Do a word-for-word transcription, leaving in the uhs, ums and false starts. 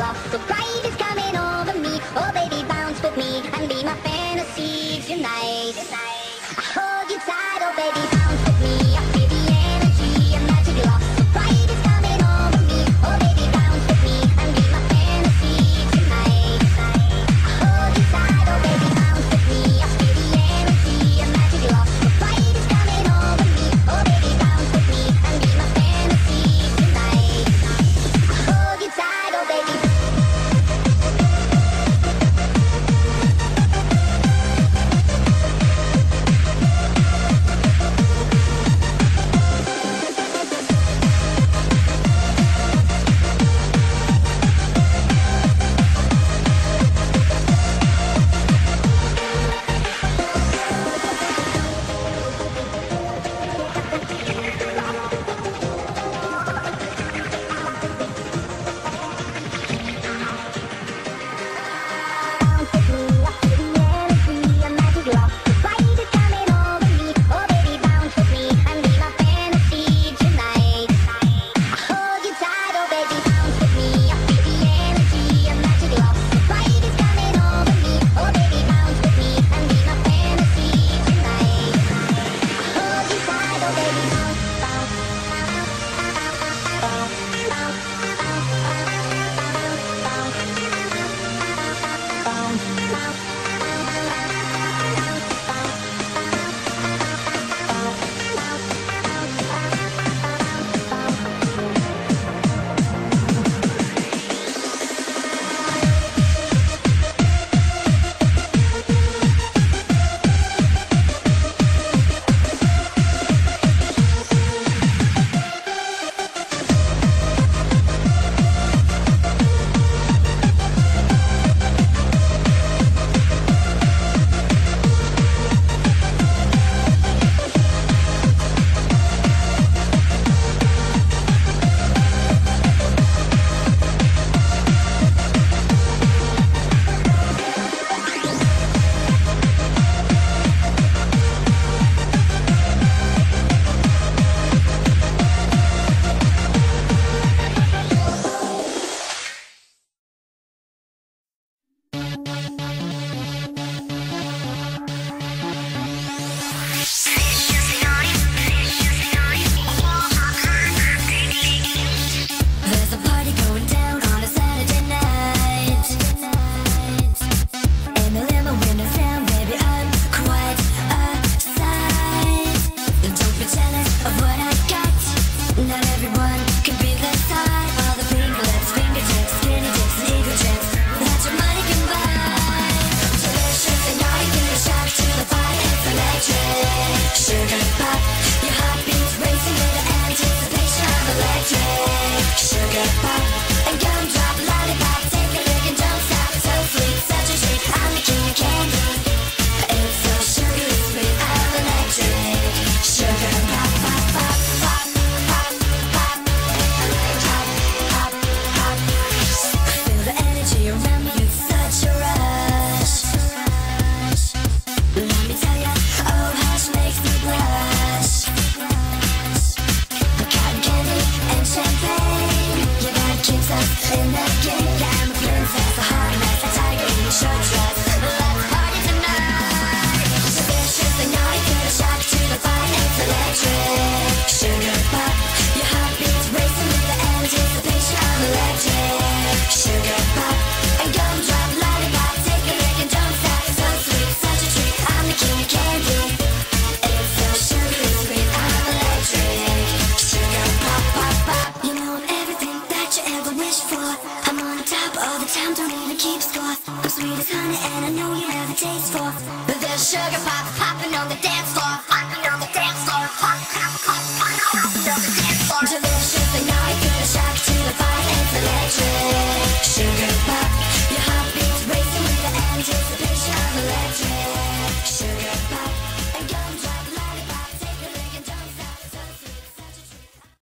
lost. The pride is coming over me. Oh baby, bounce with me and be my fantasy tonight. I hold you tight, oh baby, bounce with me. I feel the energy, a magic lost. The pride is coming over me. Oh baby, bounce with me and be my fantasy tonight. I hold you tight, oh baby, bounce with me. I feel the energy, a magic lost. The pride is coming over me. Oh baby, bounce with me and be my fantasy tonight. I hold you tight, oh baby. Sugar pop, popping on the dance floor, popping on the dance floor, pop, pop, pop, pop, pop, on the dance floor. Delicious and